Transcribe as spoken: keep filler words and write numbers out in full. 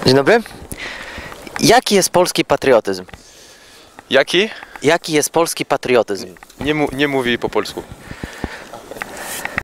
Dzień dobry. Jaki jest polski patriotyzm? Jaki? Jaki jest polski patriotyzm? Nie, mu, nie mówi po polsku.